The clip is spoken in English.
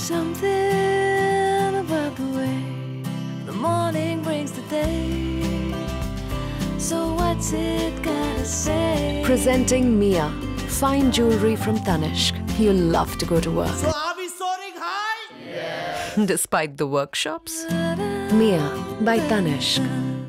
something about the way the morning brings the day. So what's it gotta say? Presenting Mia, fine jewelry from Tanishq. You'll love to go to work. So are we soaring high? Despite the workshops. Mia by Tanishq.